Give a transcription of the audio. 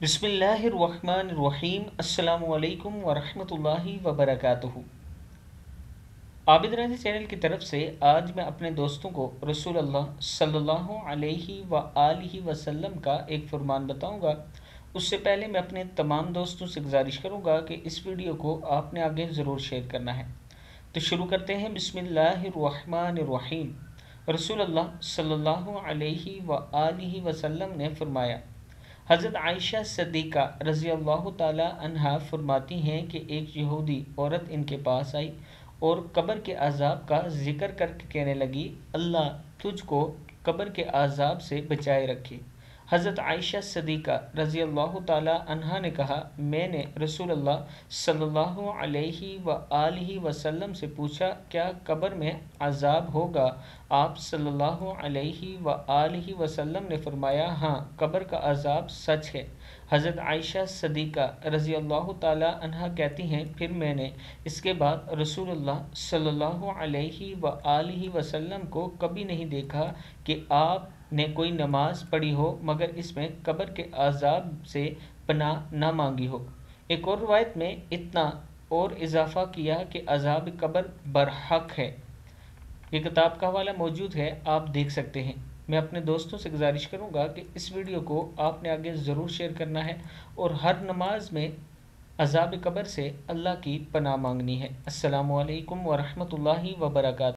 बिस्मिल्लाहिर्रहमानिर्रहीम। अस्सलामु अलैकुम वरहमतुल्लाहि वबरकातुहू। आबिद राजी चैनल की तरफ से आज मैं अपने दोस्तों को रसूल अल्लाह सल्लल्लाहु अलैहि व आलिहि वसल्लम का एक फरमान बताऊंगा। उससे पहले मैं अपने तमाम दोस्तों से गुजारिश करूंगा कि इस वीडियो को आपने आगे ज़रूर शेयर करना है। तो शुरू करते हैं। बिस्मिल्लाहिर्रहमानिर्रहीम। रसूल अल्लाह सल्लल्लाहु अलैहि व आलिहि वसल्लम ने फरमाया, हज़रत आयशा सिद्दीक़ा रज़ी अल्लाह ताला अन्हा फरमाती हैं कि एक यहूदी औरत इनके पास आई और कब्र के अज़ाब का जिक्र करके कहने लगी, अल्लाह तुझको कब्र के अज़ाब से बचाए रखे। हज़रत आयशा सिद्दीक़ा रज़ी अल्लाह ताला अन्हा ने कहा, मैंने रसूल अल्लाह सल्लल्लाहु अलैहि व आलिहि वसल्लम से पूछा, क्या कब्र में अज़ाब होगा? आप सल्लल्लाहु अलैहि व आलिहि वसल्लम ने फरमाया, हाँ, कब्र का अज़ाब सच है। हज़रत आयशा सिद्दीक़ा रज़ी अल्लाह ताला अन्हा कहती हैं, फिर मैंने इसके बाद रसूलुल्लाह सल्लल्लाहु अलैहि व आलिहि वसल्लम को कभी नहीं देखा कि आपने कोई नमाज पढ़ी हो मगर इसमें कब्र के अज़ाब से पनाह ना मांगी हो। एक और रिवायत में इतना और इजाफ़ा किया कि अज़ाब कब्र बरहक है। ये किताब का हवाला मौजूद है, आप देख सकते हैं। मैं अपने दोस्तों से गुजारिश करूंगा कि इस वीडियो को आपने आगे ज़रूर शेयर करना है और हर नमाज में अज़ाब कब्र से अल्लाह की पनाह मांगनी है। अस्सलामु अलैकुम वरहमतुल्लाहि वबरकातुहू।